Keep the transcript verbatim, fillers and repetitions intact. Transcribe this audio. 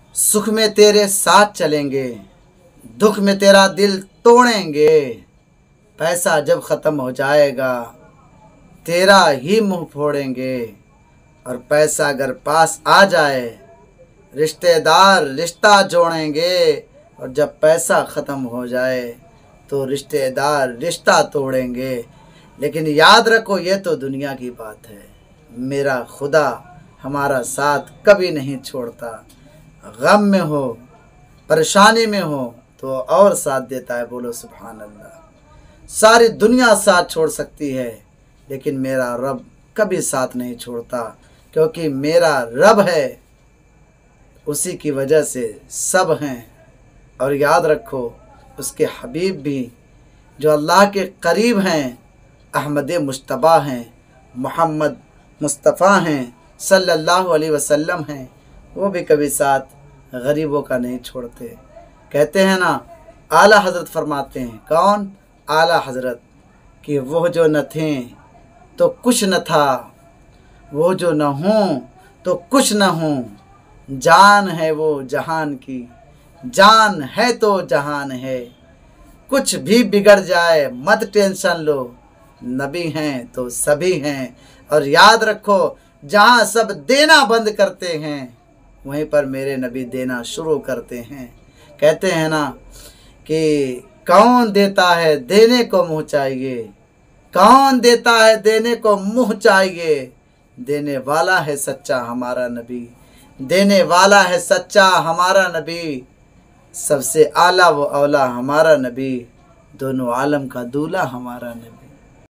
सुख में तेरे साथ चलेंगे, दुख में तेरा दिल तोड़ेंगे। पैसा जब ख़त्म हो जाएगा तेरा ही मुंह फोड़ेंगे। और पैसा अगर पास आ जाए रिश्तेदार रिश्ता जोड़ेंगे। और जब पैसा ख़त्म हो जाए तो रिश्तेदार रिश्ता तोड़ेंगे। लेकिन याद रखो ये तो दुनिया की बात है, मेरा खुदा हमारा साथ कभी नहीं छोड़ता। गम में हो परेशानी में हो तो और साथ देता है। बोलो सुभान अल्लाह। सारी दुनिया साथ छोड़ सकती है लेकिन मेरा रब कभी साथ नहीं छोड़ता, क्योंकि मेरा रब है, उसी की वजह से सब हैं। और याद रखो उसके हबीब भी जो अल्लाह के करीब हैं, अहमद मुश्तबा हैं, मोहम्मद मुस्तफ़ा हैं, सल्लल्लाहु अलैहि वसल्लम हैं, वो भी कभी साथ गरीबों का नहीं छोड़ते। कहते हैं ना, आला हज़रत फरमाते हैं, कौन? आला हज़रत, कि वो जो न थे तो कुछ न था, वो जो न हों तो कुछ न हों। जान है वो जहान की, जान है तो जहान है। कुछ भी बिगड़ जाए मत टेंशन लो, नबी हैं तो सभी हैं। और याद रखो जहाँ सब देना बंद करते हैं वहीं पर मेरे नबी देना शुरू करते हैं। कहते हैं ना कि कौन देता है देने को मुँह चाहिए, कौन देता है देने को मुँह चाहिए। देने वाला है सच्चा हमारा नबी, देने वाला है सच्चा हमारा नबी। सबसे आला वो औला हमारा नबी, दोनों आलम का दूल्हा हमारा नबी।